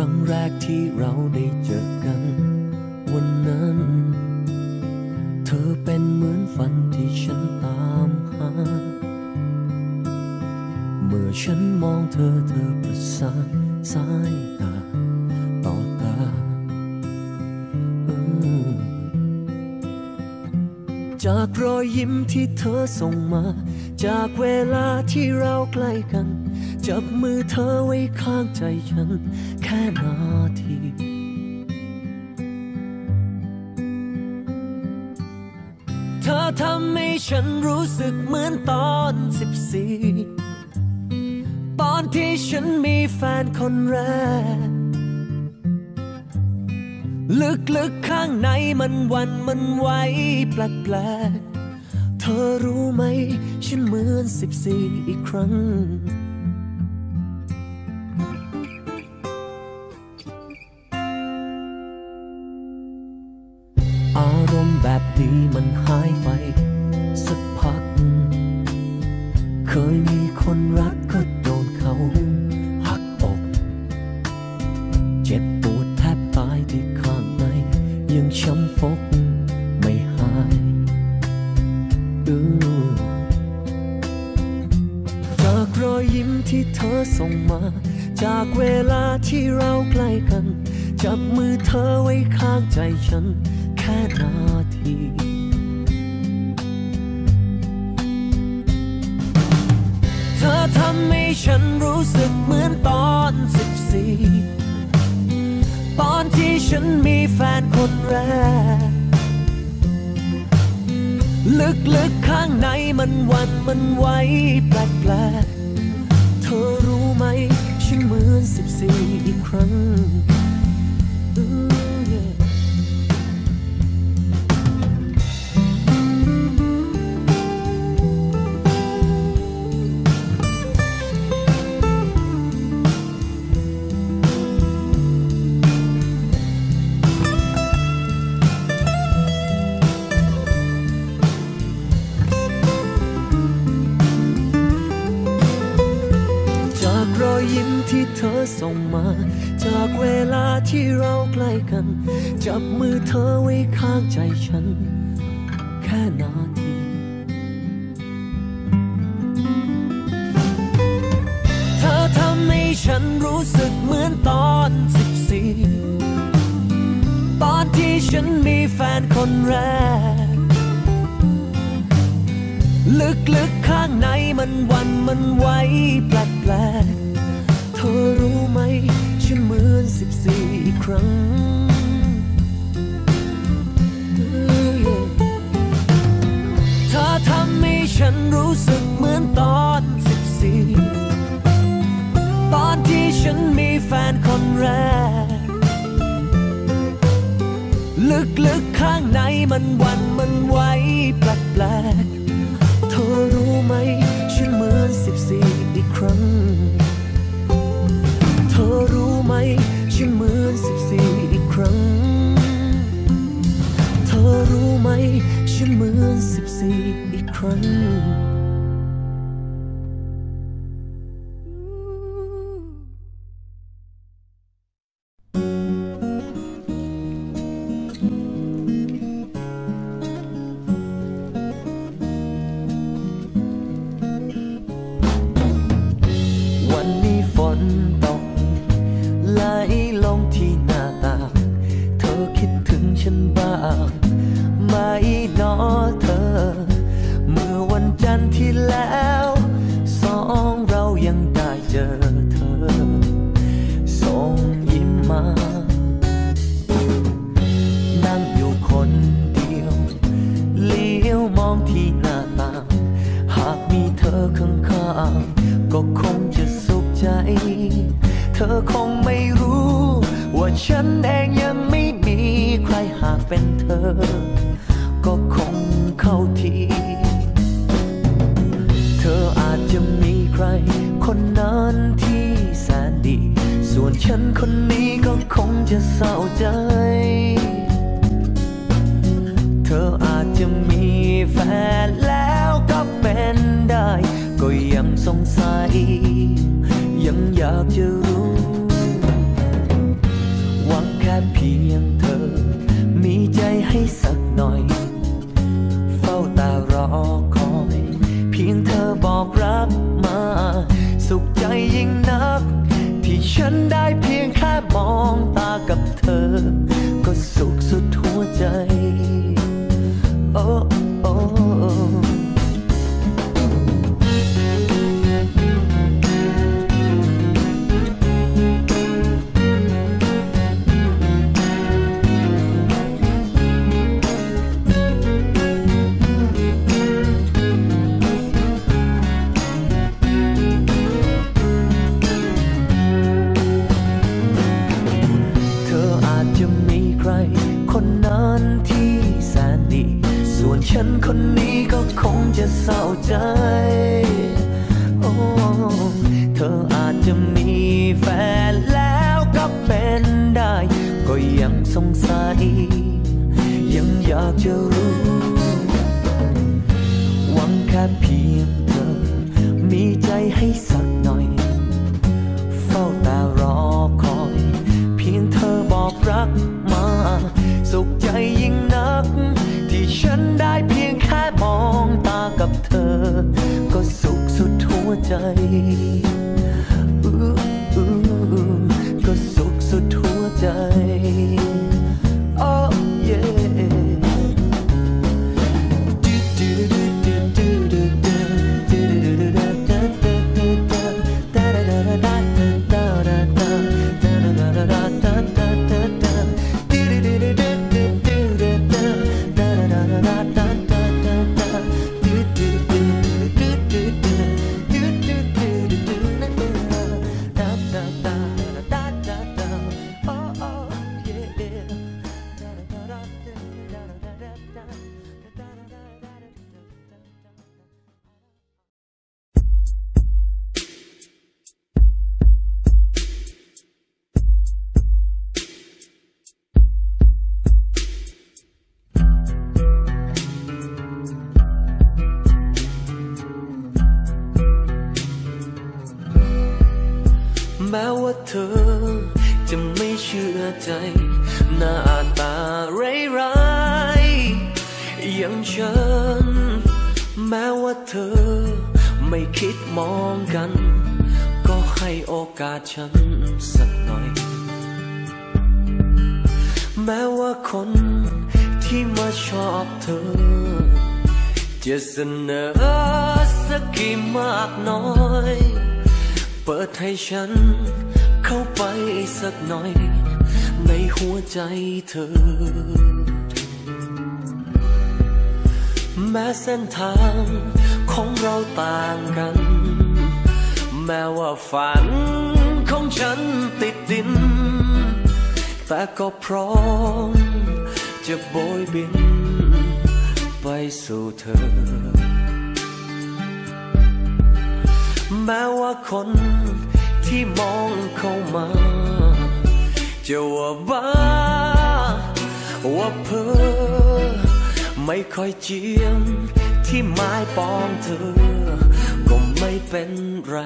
รั้งแรกที่เราได้เจอกันวันนั้นเธอเป็นเหมือนฝันที่ฉันตามหาเมื่อฉันมองเธอประสานสายตาต่อตาจากรอยยิ้มที่เธอส่งมาจากเวลาที่เราใกล้กันจับมือเธอไว้ข้างใจฉันแค่นาทีเธอทำให้ฉันรู้สึกเหมือนตอน14ตอนที่ฉันมีแฟนคนแรกลึกๆข้างในมันหวั่นมันไหวแปลกๆเธอรู้ไหมฉันเหมือน14อีกครั้งอารมณ์แบบนี้มันหายไปสักพักเคยมีคนรักก็โดนเขาหักอกเจ็บปวดแทบตายที่ข้างในยังช้ำฟกไม่หายจากรอยยิ้มที่เธอส่งมาจากเวลาที่เราใกล้กันจับมือเธอไว้ข้างใจฉันแค่นาทีเธอทำให้ฉันรู้สึกเหมือนตอน14ตอนที่ฉันมีแฟนคนแรกลึกๆข้างในมันหวั่นมันไหวแปลกๆเธอรู้ไหมฉันเหมือน14อีกครั้งยิ้มที่เธอส่งมาจากเวลาที่เราใกล้กันจับมือเธอไว้ข้างใจฉันแค่นาทีเธอทำให้ฉันรู้สึกเหมือนตอน14ตอนที่ฉันมีแฟนคนแรกลึกๆข้างในมันหวั่นมันไหวแปลกๆเธอรู้ไหมฉันเหมือน14อีกครั้งเธอทำให้ฉันรู้สึกเหมือนตอน14ตอนที่ฉันมีแฟนคนแรกลึกๆข้างในมันหวั่นมันไหวแปลกๆเธอรู้ไหมฉันเหมือน14อีกครั้งเธอรู้ไหมฉันเหมือน14อีกครั้งเธอรู้ไหมฉันเหมือน14อีกครั้งวันนี้ฝนตกไหลลงที่หน้าต่างเธอคิดถึงฉันบ้างไหมหนอเธอเมื่อวันจันทร์ที่แล้วสองเรายังได้เจอเธอส่งยิ้มมานั่งอยู่คนเดียวเลี้ยวมองที่หน้าต่างหากมีเธอข้างๆก็คงจะสุขใจเธอคงไม่รู้ว่าฉันเองยังไม่มีใครหากเป็นเธอก็คงเข้าทีเธออาจจะมีใครคนนั้นที่แสนดีส่วนฉันคนนี้ก็คงจะเศร้าใจเธออาจจะมีแฟนแล้วก็เป็นได้ก็ยังสงสัยยังอยากจะรู้โอ้โอ้คนนั้นที่แสนดีส่วนฉันคนนี้ก็คงจะเศร้าใจโอ้เธออาจจะมีแฟนแล้วก็เป็นได้ก็ยังสงสัยยังอยากจะรู้หวังแค่เพียงเธอมีใจให้สักหน่อยเฝ้าแต่รอคอยเพียงเธอบอกรักมาสุขใจยิ่งนักที่ฉันได้เพียงแค่มองตากับเธอก็สุขสุดหัวใจก็สุขสุดหัวใจโอ้เย่แม้ว่าเธอจะไม่เชื่อใจหน้าตาร้ายๆอย่างฉันแม้ว่าเธอไม่คิดมองกันก็ให้โอกาสฉันสักหน่อยแม้ว่าคนที่มาชอบเธอจะเสนอสักกี่มากน้อยเปิดให้ฉันเข้าไปสักหน่อยในหัวใจเธอแม้เส้นทางของเราต่างกันแม้ว่าฝันของฉันติดดินแต่ก็พร้อมจะโบยบินไปสู่เธอแม้ว่าคนที่มองเข้ามาจะว่าบ้าว่าเพ้อไม่ค่อยเจียมที่ไม้ปองเธอก็ไม่เป็นไร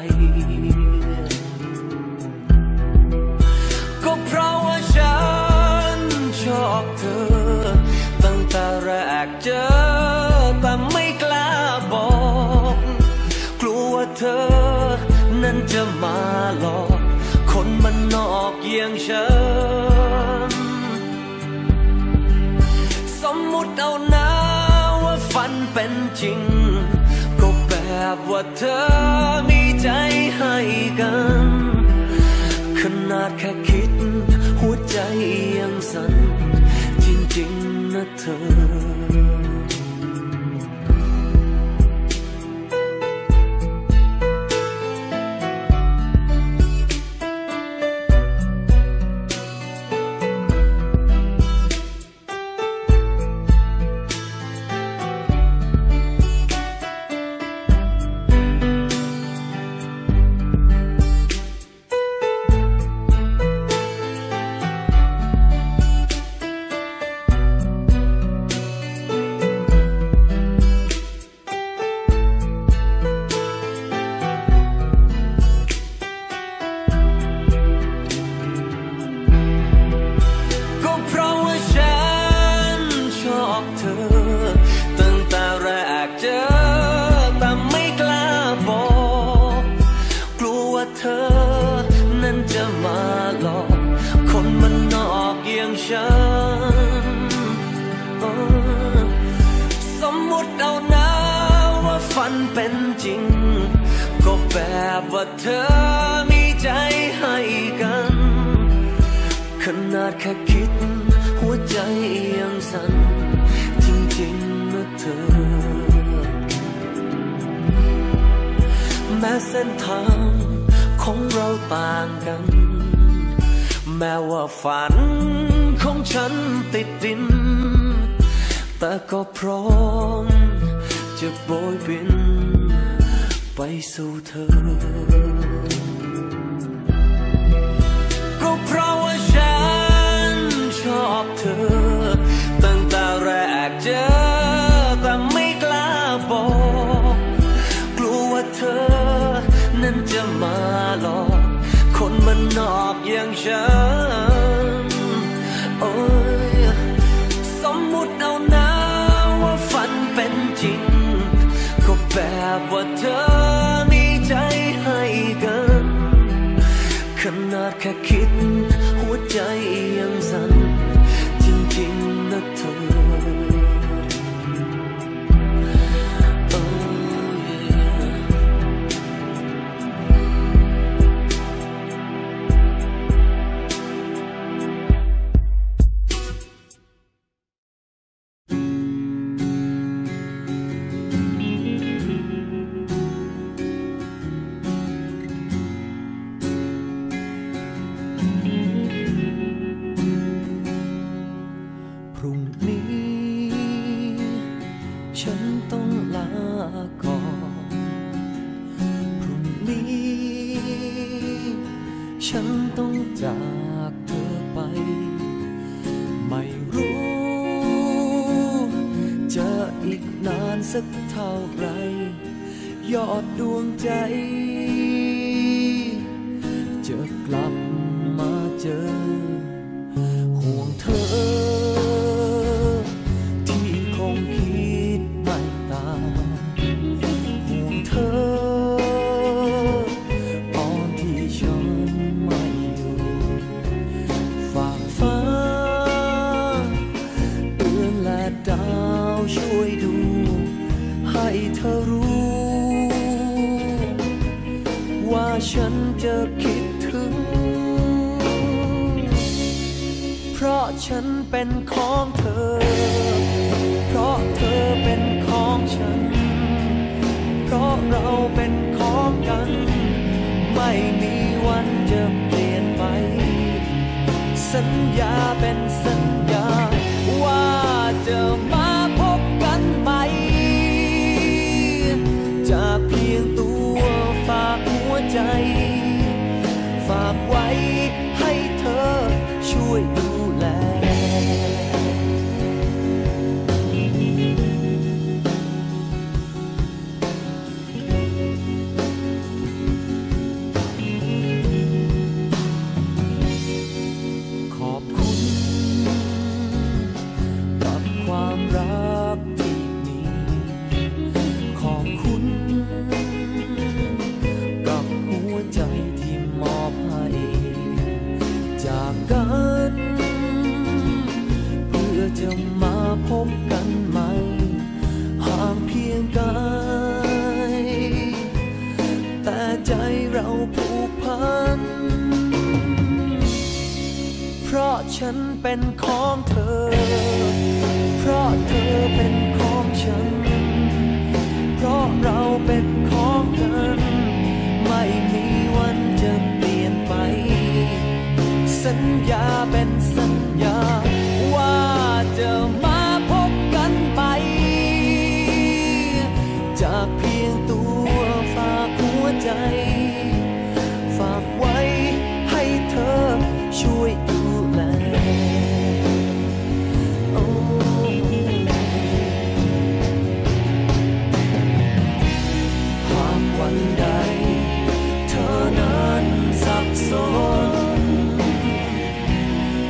ก็เพราะว่าฉันชอบเธอตั้งแต่แรกเจอแต่ไม่กล้าบอกกลัวว่าเธอนั้นจะมาหลอกคนมันนอกอย่างฉันสมมุติเอานะว่าฝันเป็นจริงก็แบบว่าเธอมีใจให้กันขนาดแค่คิดหัวใจยังสั่นจริงๆนะเธอเธอมีใจให้กันขนาดแค่คิดหัวใจยังสั่นจริงๆนะเธอแม้เส้นทางของเราต่างกันแม้ว่าฝันของฉันติดดินแต่ก็พร้อมจะโบยบินไปสู่เธอก็เพราะว่าฉันชอบเธอตั้งแต่แรกเจอแต่ไม่กล้าบอกกลัวว่าเธอนั้นจะมาหลอกคนมันนอกอย่างฉันโอ้ยสมมุติเอานะว่าฝันเป็นจริงก็แบบว่าเธอมีใจให้กันขนาดแค่คิดหัวใจยังสั่นจริงๆนะเธอฉันต้องจากเธอไปไม่รู้จะอีกนานสักเท่าไรยอดดวงใจจะกลับมาเจอห่วงเธอที่คงคิดไม่ต่างห่วงเธอช่วยดูให้เธอรู้ว่าฉันจะคิดถึงเพราะฉันเป็นของเธอเพราะเธอเป็นของฉันเพราะเราเป็นของกันไม่มีวันจะเปลี่ยนไปสัญญาเป็นสัญญาว่าจะมาจากเพียงตัวฝากหัวใจฝากไว้ให้เธอช่วยดูแลขอบคุณกับความรักที่มีขอบคุณกับหัวใจที่มอบให้จากกันเพื่อจะมาพบกันใหม่ห่างเพียงกายแต่ใจเราผูกพันเพราะฉันเป็นของเธอเพราะเธอเป็นของฉันเพราะเราเป็นของกันไม่มีวันจะเปลี่ยนไปสัญญาเป็นสัญญาว่าจะมาพบกันใหม่จากเพียงตัวฝากหัวใจฝากไว้ให้เธอช่วยดูแลวันใดเธอนั้นสับสน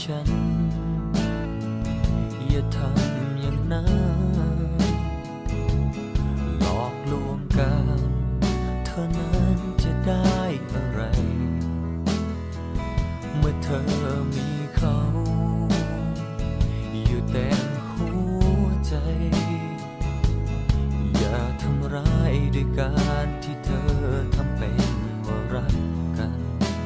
ฉันอย่าทำอย่างนั้นหลอกลวงกันเธอนั้นจะได้อะไรเมื่อเธอมีเขาอยู่เต็มหัวใจอย่าทำร้ายด้วยการที่เธอทำเป็นว่ารักกัน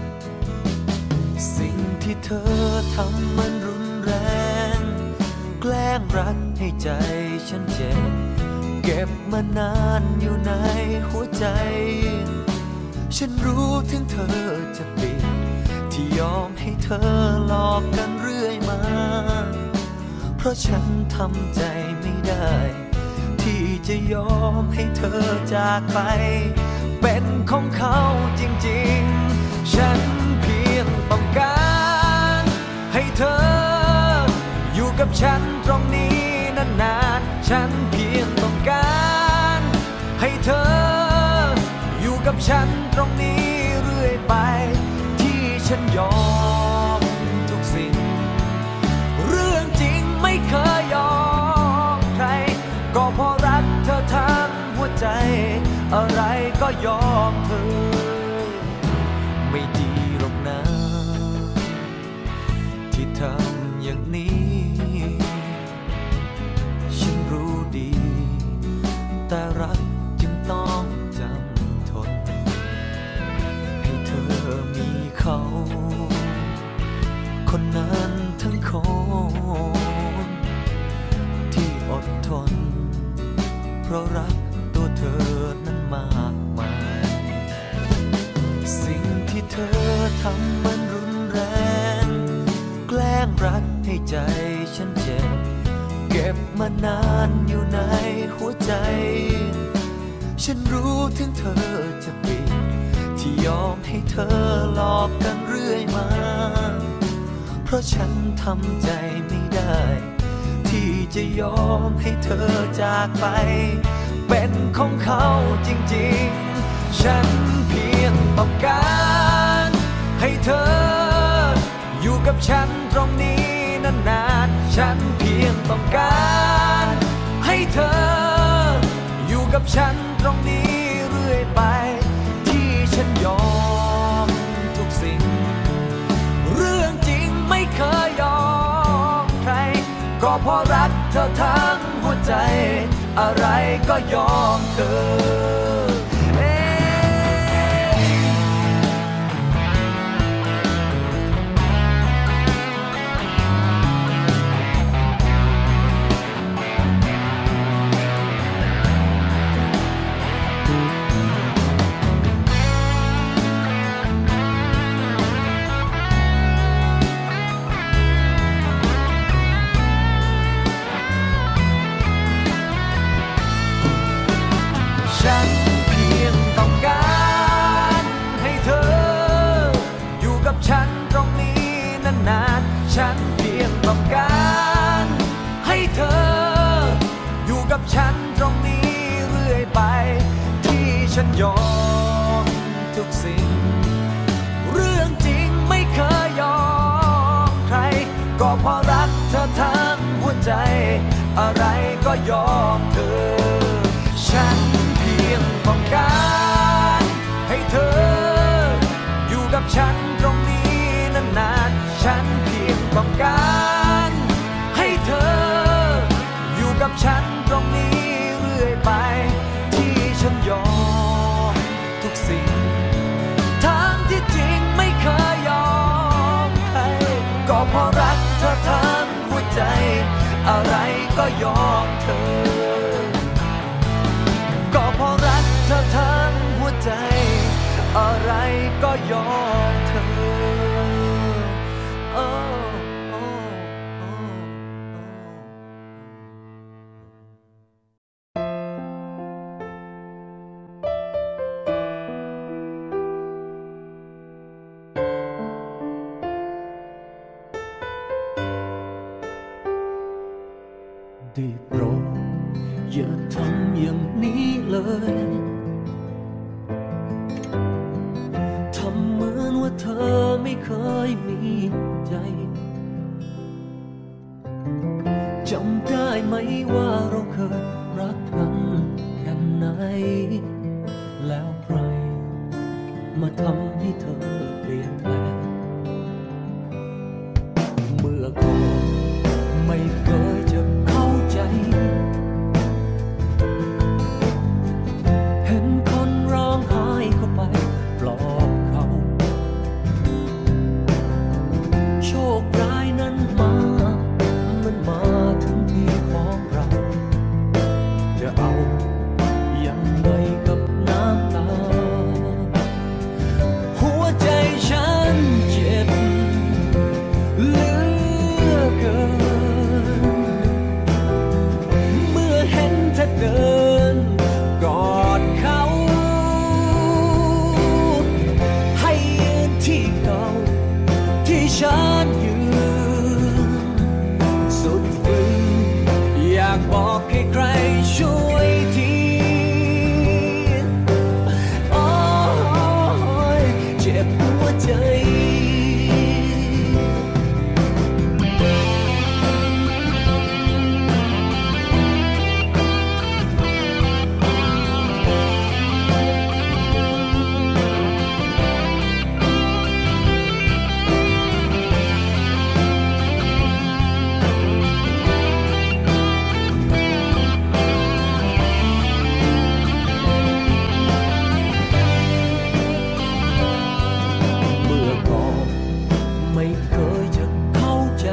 สิ่งที่เธอทำมันรุนแรงแกล้งรักให้ใจฉันเจ็บเก็บมานานอยู่ในหัวใจฉันรู้ถึงเธอจะปิดที่ยอมให้เธอหลอกกันเรื่อยมาเพราะฉันทำใจไม่ได้ที่จะยอมให้เธอจากไปเป็นของเขาจริงๆฉันเพียงต้องการให้เธออยู่กับฉันตรงนี้นานๆฉันเพียงต้องการให้เธออยู่กับฉันตรงนี้เรื่อยไปที่ฉันยอมทุกสิ่งเรื่องจริงไม่เคยยอมใครก็เพราะรักเธอทั้งหัวใจอะไรก็ยอมเธอไม่ดีหรอกนะที่ทำอย่างนี้ฉันรู้ดีแต่รักจึงต้องจำทนให้เธอมีเขาคนนั้นทั้งคนที่อดทนเพราะรักตัวเธอนั้นมากมายสิ่งที่เธอทำมันรุนแรงแกล้งรักให้ใจฉันเจ็บเก็บมานานอยู่ในหัวใจฉันรู้ถึงเธอจะปิดที่ยอมให้เธอหลอกกันเรื่อยมาเพราะฉันทำใจไม่ได้ที่จะยอมให้เธอจากไปเป็นของเขาจริงๆฉันเพียงต้องการให้เธออยู่กับฉันตรงนี้นานๆฉันเพียงต้องการให้เธออยู่กับฉันตรงนี้เรื่อยไปที่ฉันยอมทุกสิ่งเรื่องจริงไม่เคยยอมใครก็เพราะรักเธอทั้งหัวใจอะไรก็ยอมเธอฉันเพียงต้องการให้เธออยู่กับฉันตรงนี้นานๆฉันเพียงต้องการให้เธออยู่กับฉันตรงนี้เรื่อยไปที่ฉันยอมทุกสิ่งเรื่องจริงไม่เคยยอมใครก็เพราะรักเธอทั้งหัวใจอะไรก็ยอมเธอฉันต้องการให้เธออยู่กับฉันตรงนี้นานๆฉันเพียงต้องการให้เธออยู่กับฉันตรงนี้เรื่อยไปที่ฉันยอมทุกสิ่งทั้งที่จริงไม่เคยยอมใครก็เพราะรักเธอทั้งหัวใจอะไรก็ยอมเธอก็เพราะรักเธอทั้งหัวใจอะไรก็ยอมเธอได้โปรดอย่าทำอย่างนี้เลยทำเหมือนว่าเธอไม่เคยมีใจแล้วใครมาทำให้เธอเปลี่ยนแปลงเมื่อก่อนไม่เคยจะเข้าใจเห็นคนร้องไห้เข้าไปปลอบเขาโชคร้ายนั้นมันมาถึงที่ของเราจะเอายังไงกับน้ำตาหัวใจฉันเจ็บเหลือเกินเมื่อเห็นเธอเดินกอดเขาให้ยืนที่เก่าที่ฉันยืนสุดฝืนอยากบอกให้ใครช่วยทีโอ้ยเจ็บหัวใจไม่เคยจะเข้าใจ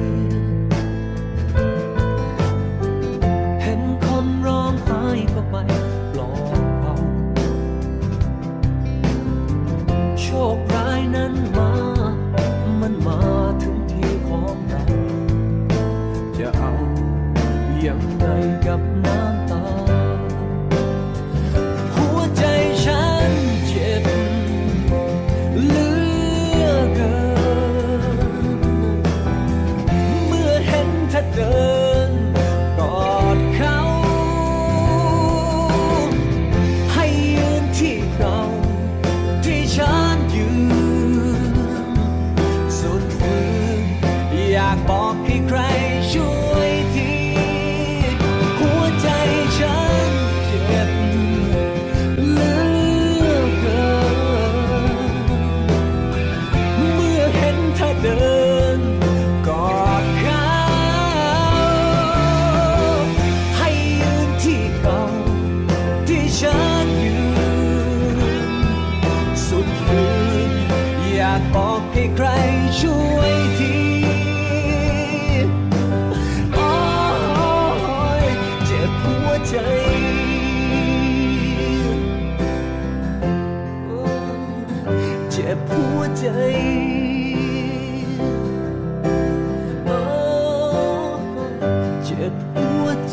เห็นคนร้องไห้ก็ไปปลอบเขาโชคร้ายนั้นมันมาถึงที่ของเราจะเอายังไงกับน้ำตาหัวใจฉันเจ็บเหลือเกินเดินกอดเขาให้ยืนที่เก่าที่ฉันยืนสุดฝืนอยากบอกให้ใครช่วยทีหัวใจฉันเจ็บเหลือเกินเมื่อเห็นเธอเดินกอดเขาฉันยืนสุดฝืนอยากบอกให้ใครช่วยทีโอ้ยเจ็บหัวใจเจ็บหัวใจเจ็บหัวใจ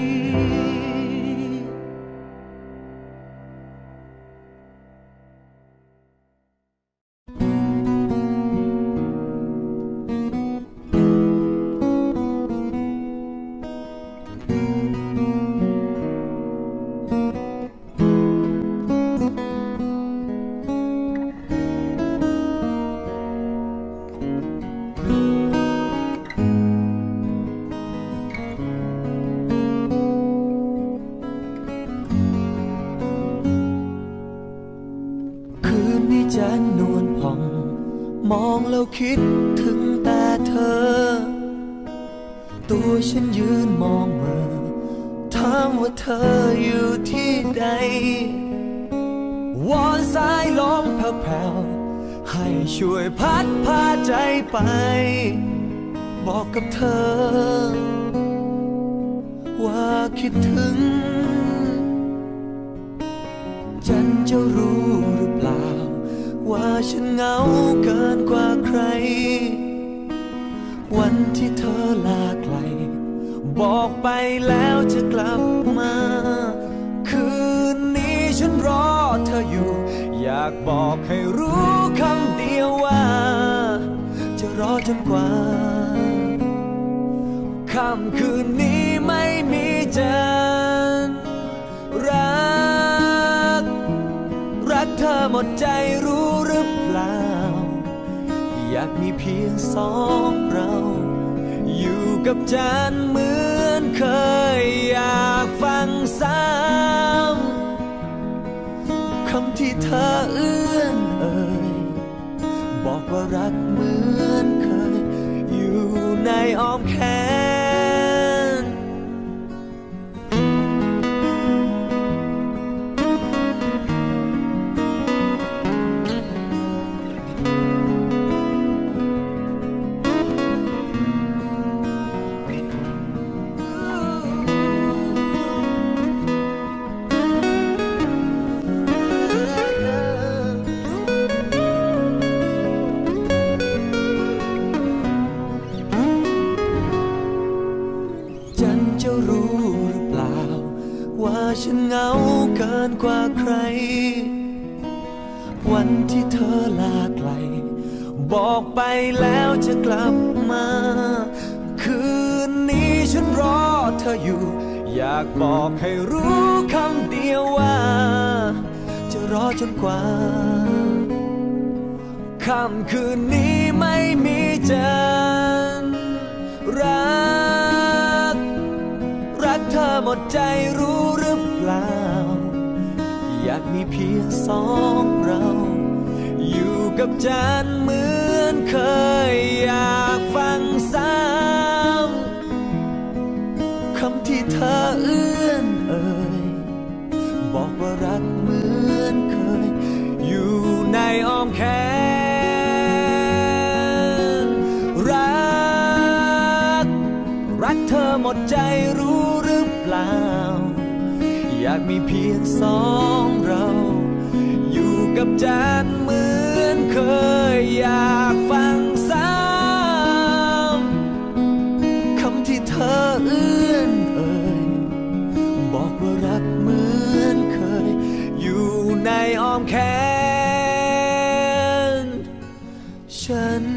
จันนวลผ่องมองแล้วคิดถึงแต่เธอตัวฉันยืนมองเมื่อถามว่าเธออยู่ที่ใดวอนสายลมแผ่วๆให้ช่วยพัดพาใจไปบอกกับเธอว่าคิดถึงจันจะรู้หรือเปล่าว่าฉันเหงาเกินกว่าใครวันที่เธอลาไกลบอกไปแล้วจะกลับมาคืนนี้ฉันรอเธออยู่อยากบอกให้รู้คำเดียวว่าจะรอจนกว่าค่ำคืนนี้ไม่มีจันทร์รักเธอหมดใจรู้หรือเปล่าอยากมีเพียงสองเราอยู่กับจันทร์เหมือนเคยอยากฟังซ้ำำที่เธอเอื้อนเอ่ยบอกว่ารักเหมือนเคยอยู่ในอ้อมแขนฉันเหงาเกินกว่าใครวันที่เธอลาไกลบอกไปแล้วจะกลับมาคืนนี้ฉันรอเธออยู่อยากบอกให้รู้คำเดียวว่าจะรอจนกว่าค่ำคืนนี้ไม่มีจันทร์รักเธอหมดใจรู้หรือเปล่าอยากมีเพียงสองเราอยู่กับจันทร์เหมือนเคยอยากฟังซ้ำคำที่เธอเอื้อนเอ่ยบอกว่ารักเหมือนเคยอยู่ในอ้อมแขนรักเธอหมดใจรู้หรือเปล่าอยากมีเพียงสองเราอยู่กับจันทร์เหมือนเคยอยากฟังซ้ำคำที่เธอเอื้อนเอ่ยบอกว่ารักเหมือนเคยอยู่ในอ้อมแขนฉัน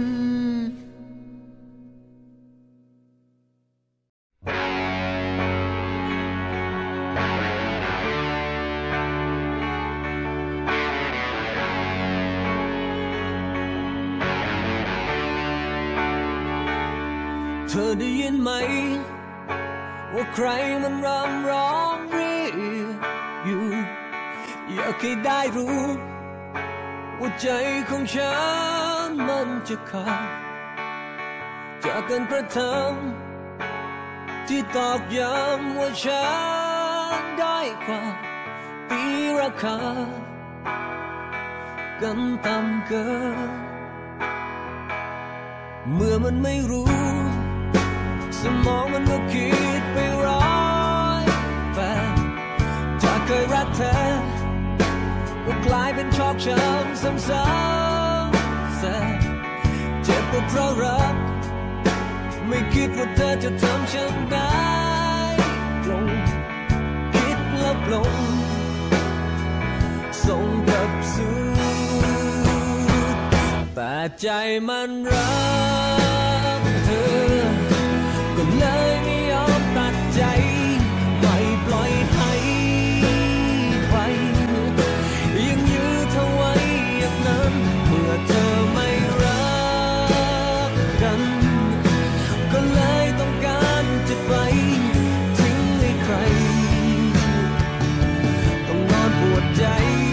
เธอได้ยินไหมว่าใครมันรำร้องเรียกอยู่อยากให้ได้รู้ว่าใจของฉันมันจะขาดจากการกระทำที่ตอกย้ำว่าฉันได้กว่าตีราคากันต่ำเกินเมื่อมันไม่รู้สมองมันก็คิดไปร้อยแบบถ้าเคยรักเธอก็กลายเป็นชอกช้ำซ้ำๆแสบเจ็บก็เพราะรักไม่คิดว่าเธอจะทำฉันได้ลงคิดแล้วลงส่งกลับสู่แต่ใจมันรักเธอก็เลยไม่ยอมตัดใจไม่ปล่อยให้ไปยังยื้อเธอไว้อย่างนั้นเมื่อเธอไม่รักกันก็เลยต้องการจะไปทิ้งให้ใครต้องนอนปวดใจ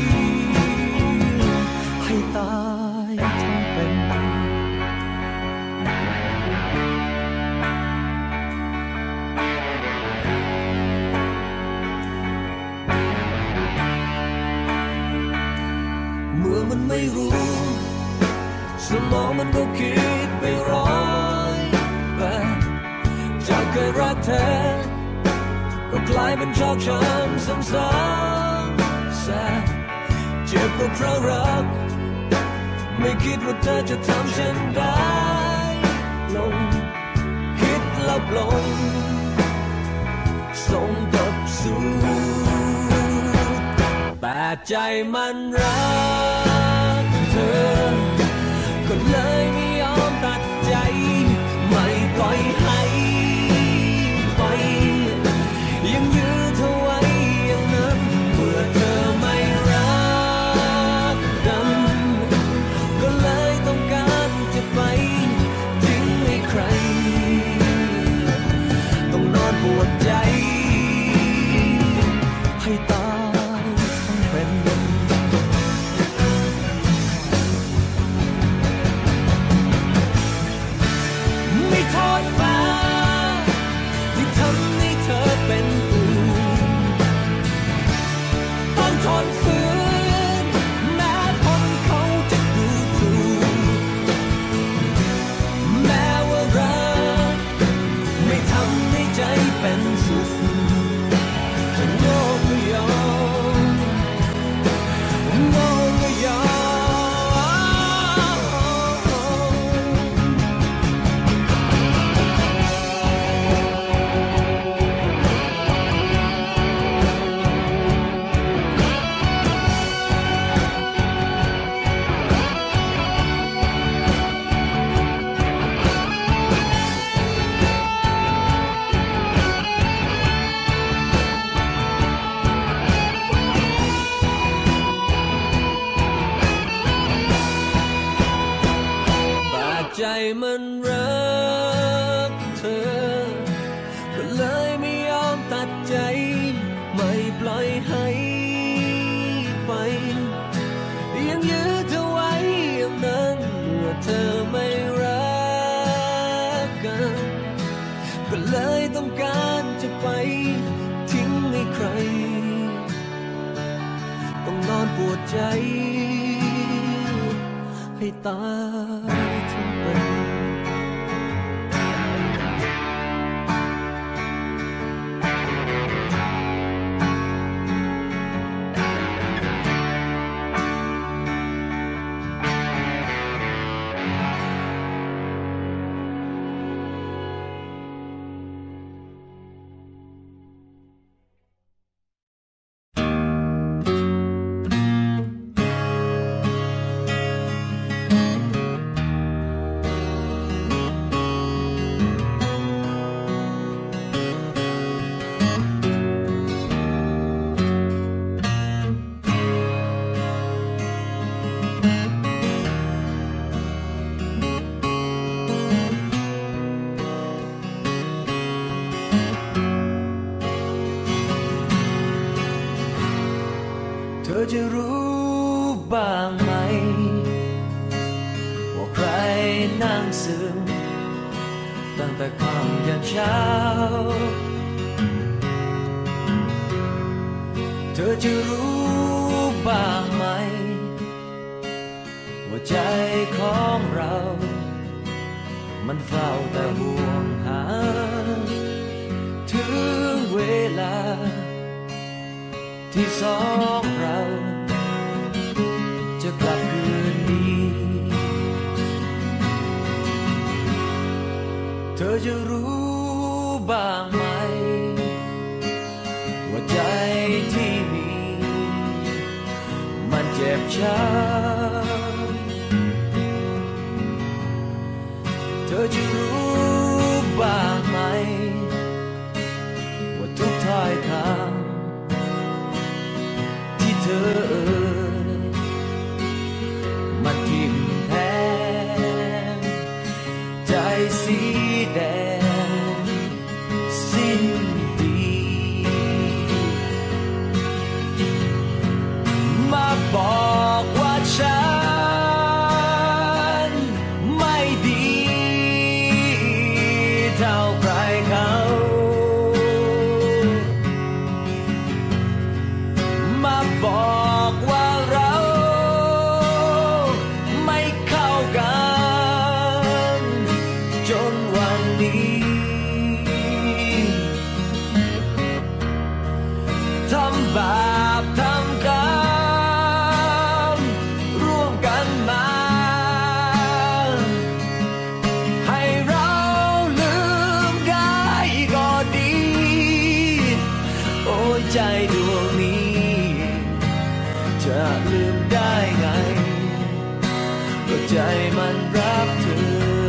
ให้ตายทั้งเป็นเมื่อมันไม่รู้สมองมันก็คิดไปร้อยแบบจากเคยรักเธอก็กลายเป็นชอกช้ำซ้ำๆแสบเจ็บก็เพราะรักไม่คิดว่าเธอจะทำฉันได้ลงคิดแล้วลงส่งกลับสู่แต่ใจมันรักเธอก็เลยไม่ยอมตัดใจไม่ปล่อยให้ไปยังยื้อเธอไว้อย่างนั้นเมื่อเธอไม่รักกันก็เลยต้องการจะไปทิ้งให้ใครต้องนอนปวดใจให้ตายทั้งเป็นมันรักเธอก็เลยไม่ยอมตัดใจไม่ปล่อยให้ไปยังยื้อเธอไว้อย่างนั้นว่าเธอไม่รักกันก็เลยต้องการจะไปทิ้งให้ใครต้องนอนปวดใจให้ตายทั้งเป็นเธอจะรู้บ้างไหมว่าใครนั่งซึมตั้งแต่ค่ำยันเช้าเธอจะรู้บ้างไหมว่าใจของเรามันเฝ้าแต่ห่วงหาถึงเวลาที่สองเราจะกลับคืนดีเธอจะรู้บ้างไหมว่าใจที่มีมันเจ็บช้ำเธอจะรู้บ้างไหมว่าทุกถ้อยคำเธอมันทิ่มแทงใจสีแดงสิ้นดีมาบอกว่าฉันไม่ดีเท่าใครเขาบอกว่าเราไม่เข้ากันจนวันนี้ทำบาปทำกรรมร่วมกันมาให้เราลืมได้ก็ดีโอ้ใจดวงนี้จะลืมได้ไงก็ใจมันรักเธอ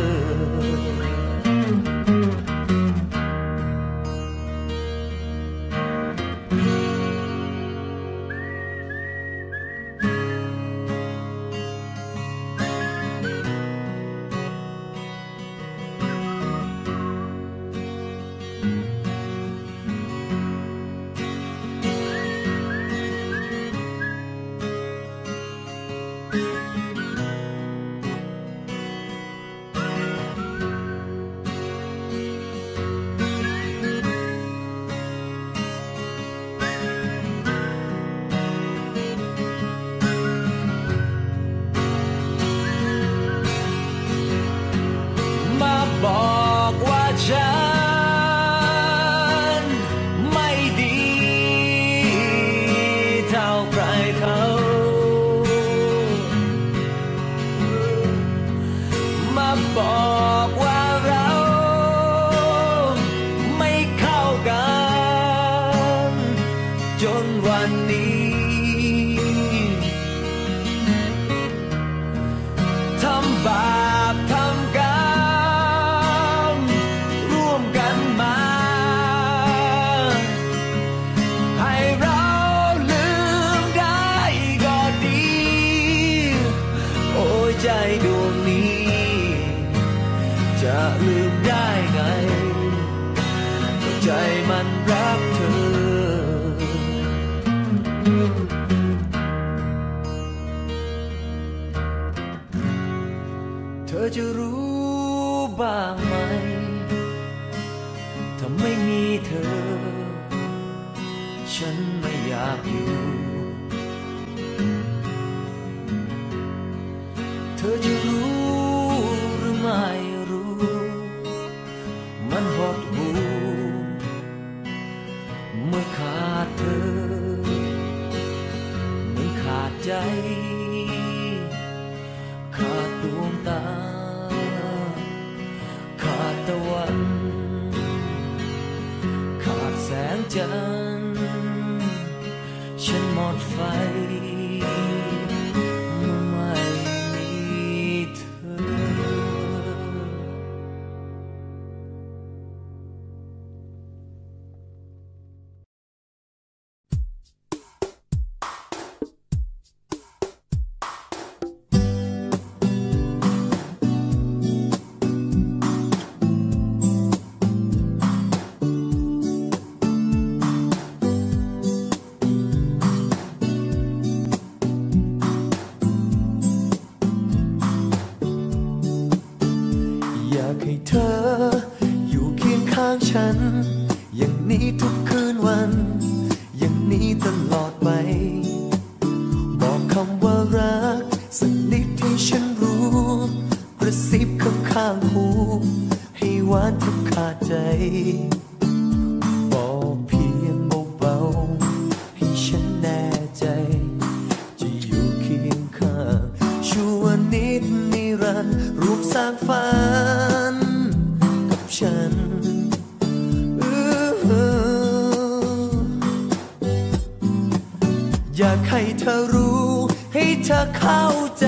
บอกว่าฉันไม่ดีเท่าใครเขามาบอกว่าเราไม่เข้ากันจนวันนี้ทำบาปทำกรรมร่วมกันมาให้เราลืมได้จะรู้บ้างไหมถ้าไม่มีเธอฉันไม่อยากอยู่เธอจะรู้หรือไม่รู้มันหดหู่เมื่อขาดเธอเหมือนขาดใจขาดดวงตาขาดตะวันขาดแสงจันทร์ฉันหมดไฟเมื่อไม่มีเธอยากให้เธออยู่เคียงข้างฉันอย่างนี้ทุกคืนวันอย่างนี้ตลอดไปบอกคำว่ารักสักนิดให้ฉันรู้กระซิบข้างหูให้หวานทุกขาดใจบอกเพียงเบาๆให้ฉันแน่ใจจะอยู่เคียงข้างชั่วนิดนิรันดร์ร่วมสร้างฝันกับฉันอยากให้เธอรู้ให้เธอเข้าใจ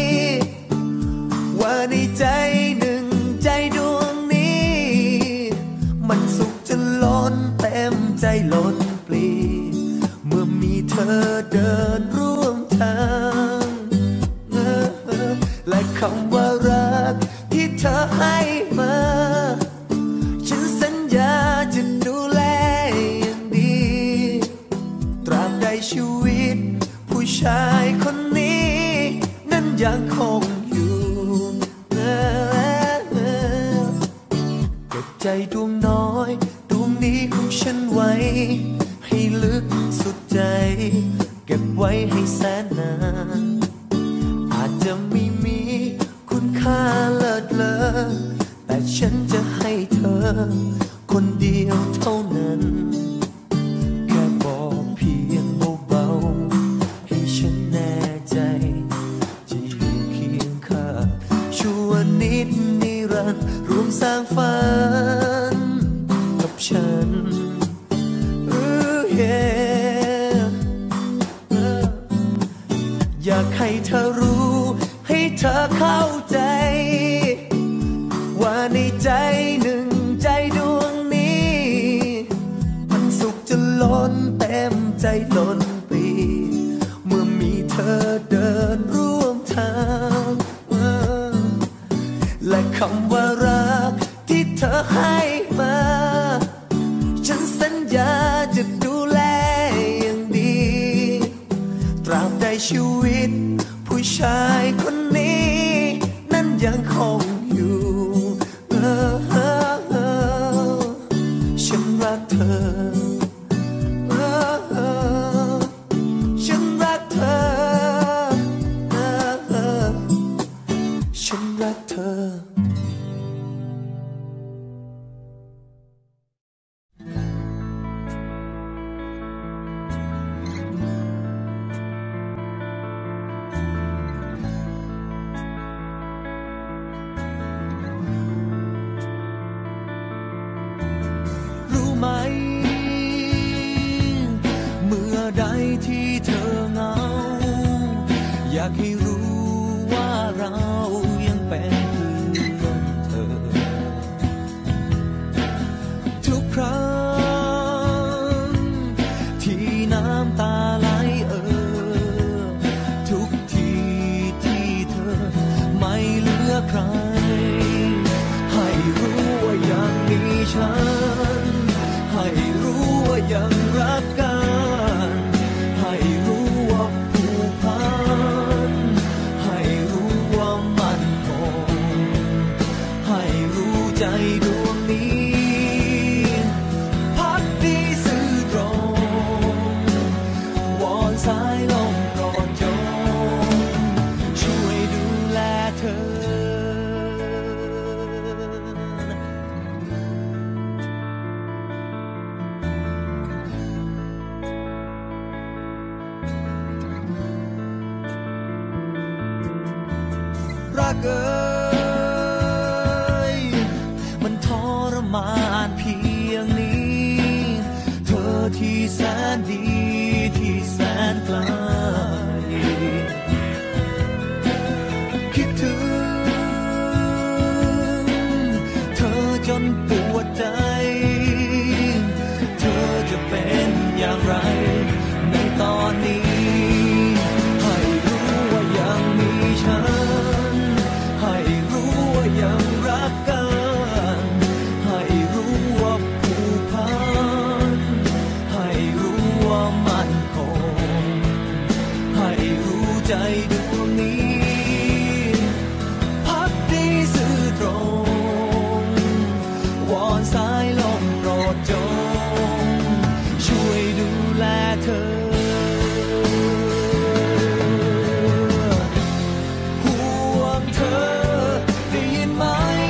ว่าในใจหนึ่งใจดวงนี้มันสุขจนล้นเต็มใจล้นปลีเมื่อมีเธอเดินร่วมทางและคำว่ารักที่เธอให้มาฉันสัญญาจะดูแลอย่างดีตราบใดชีวิตผู้ชายคนนี้นั้นยังคงอยู่เก็บใจดวงน้อยดวงนี้ของฉันไว้ให้ลึกสุดใจเก็บไว้ให้แสนนานอาจจะไม่มีคุณค่าเลิศเลอแต่ฉันจะให้เธอคนเดียวเท่านั้นแค่บอกเพียงเบาๆให้ฉันแน่ใจจะอยู่เคียงข้างชั่วนิดนิรันดร์ร่วมสร้างฝันกับฉันอยากให้เธอรู้ให้เธอเข้าใจว่าในใจหนึ่งใจดวงนี้มันสุขจนล้นเต็มใจล้นปลีเมื่อมีเธอเดินร่วมทางและคำว่ารักที่เธอให้มาฉันสัญญาจะดูแลอย่างดีตราบใดชีวิตผู้ชายคนนี้นั้นยังคงอยู่ฉันรักเธอฉันรักเธอฉันรักเธอไหมเมื่อใดที่เธอเหงาอยากให้รู้ว่าเรายังเป็นเพื่อนเธอทุกครั้งที่น้ำตาไหลทุกทีที่เธอไม่เหลือใครให้รู้ว่ายังมีฉันให้รู้ว่ายังรักกันให้รู้ว่าผูกพันให้รู้ว่ามันคงกเอ่ยมันทรมานเพียงนี้เธอที่แสนดีที่แสนไกลคิดถึงเธอจนปวดใจเธอจะเป็นอย่างไรในตอนนี้ให้รู้ว่ายังมีฉันให้รู้ว่ายังรักกันให้รู้ว่าผูกพันให้รู้ว่ามั่นคงให้รู้ใจดวงนี้พักดีสื่อตรงวอนสายลมโปรดจงช่วยดูแลเธอห่วงเธอได้ยินไหม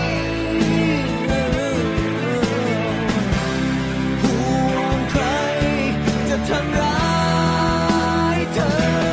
ห่วงใครจะทำร้ายเธอ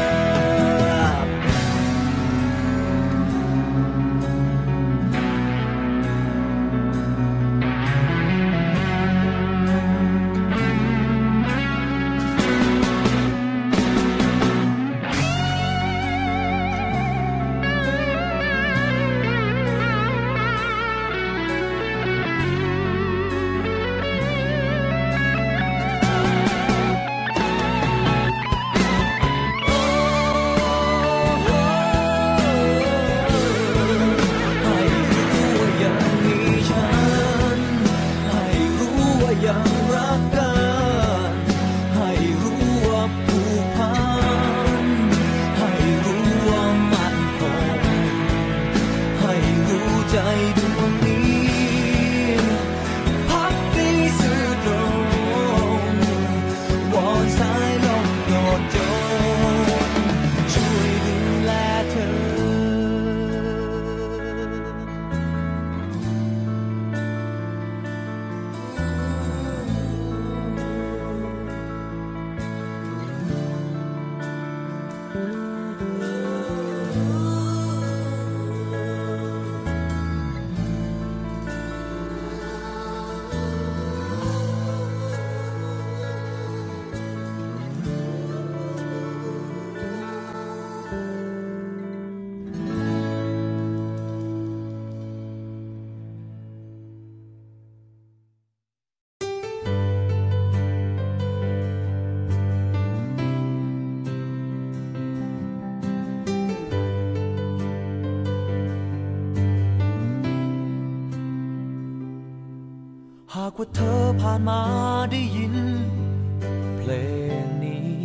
ยังรักกันให้รู้ว่าผูกพันให้รู้ว่ามั่นคงให้รู้ใจดวงนี้พักดีสื่อตรงวอนสายลมโปรดจงช่วยดูแลเธอหากว่าเธอผ่านมาได้ยินเพลงนี้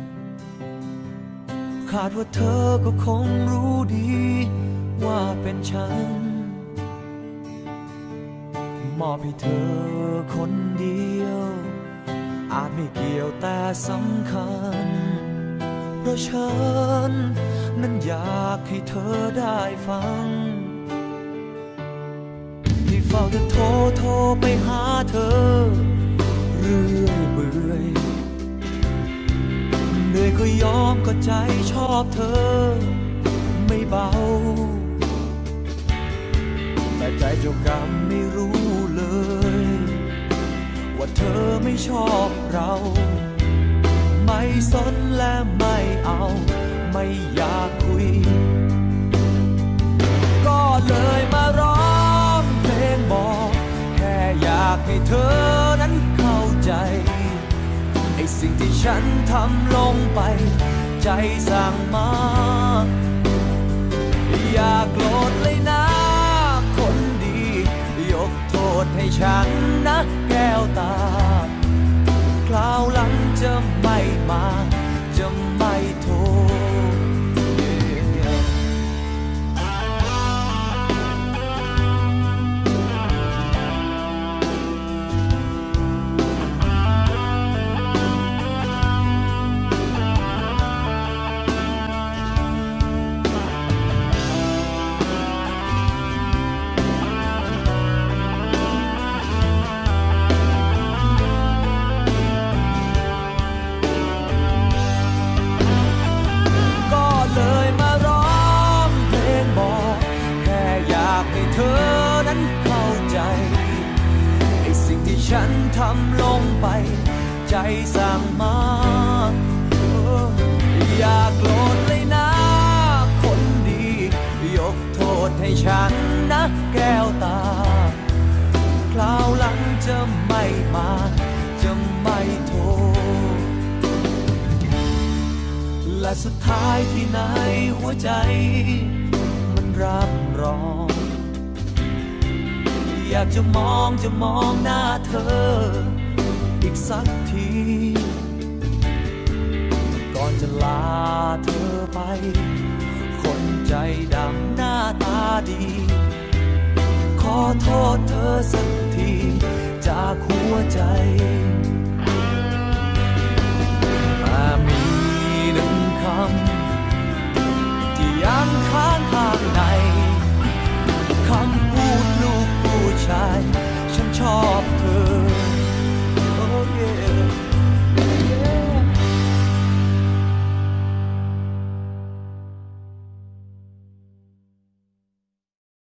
คาดว่าเธอก็คงรู้ดีว่าเป็นฉันมอบให้เธอคนเดียวอาจไม่เกี่ยวแต่สำคัญเพราะฉันนั้นอยากให้เธอได้ฟังเฝ้าแต่โทรไปหาเธอเรื่อยเปื่อยเหนื่อยก็ยอมก็ใจชอบเธอไม่เบาแต่ใจเจ้ากรรมไม่รู้เลยว่าเธอไม่ชอบเราไม่สนและไม่เอาไม่อยากคุยก็เลยมาร้องเพลงบอกแค่อยากให้เธอนั้นเข้าใจไอ้สิ่งที่ฉันทำลงไปใจสั่งมาอย่าโกรธเลยนะคนดียกโทษให้ฉันนะแก้วตาคราวหลังจะไม่มาจะไม่โทษฉันทำลงไปใจสั่งมาอย่าโกรธเลยนะคนดียกโทษให้ฉันนะแก้วตาคราวหลังจะไม่มาจะไม่โทษและสุดท้ายที่ไหนหัวใจมันรับรองอยากจะมองหน้าเธออีกสักทีก่อนจะลาเธอไปคนใจดำหน้าตาดีขอโทษเธอสัก